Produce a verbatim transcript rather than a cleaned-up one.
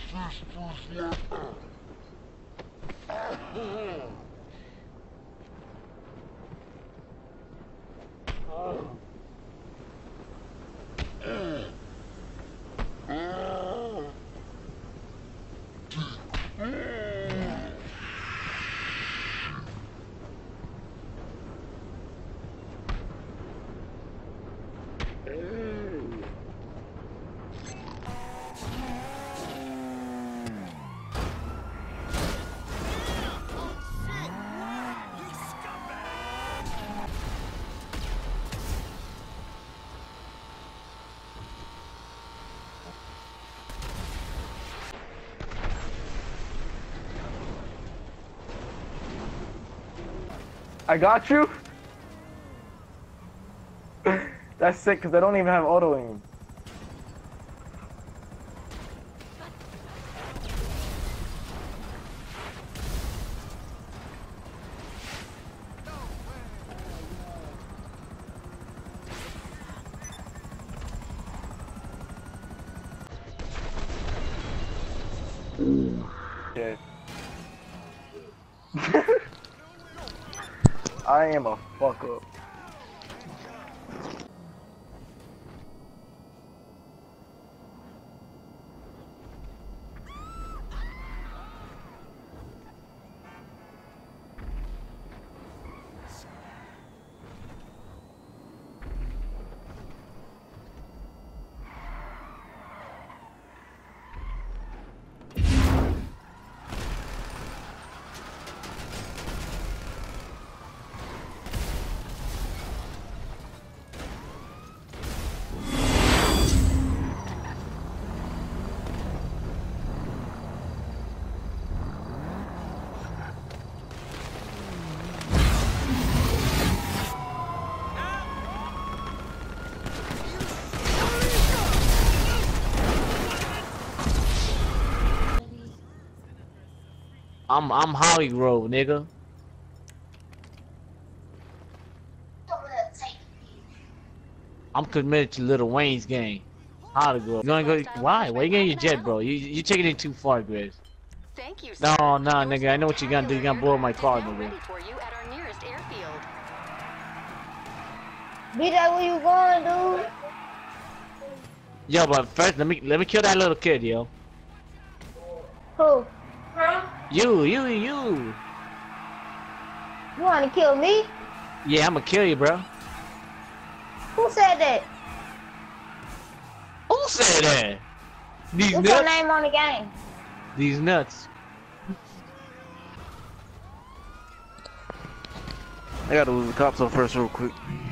I got you? That's sick, because I don't even have auto aim. Yeah. I am a fuck up. I'm I'm Holly Grove, nigga. I'm committed to Lil Wayne's gang. Holly Grove. You gonna go? Why? Why you getting your jet, bro? You you taking it too far, Grizz. Thank you, No, sir. no, nigga. I know what you're gonna do. You're gonna blow up my car, nigga. Ready for you at our nearest airfield. Be that where you going, dude? Yo, but first let me let me kill that little kid, yo. Who? Huh? You, you, you. You wanna kill me? Yeah, I'm gonna kill you, bro. Who said that? Who said that? These What's nuts. your name on the game? These nuts. I gotta lose the cops up first real quick.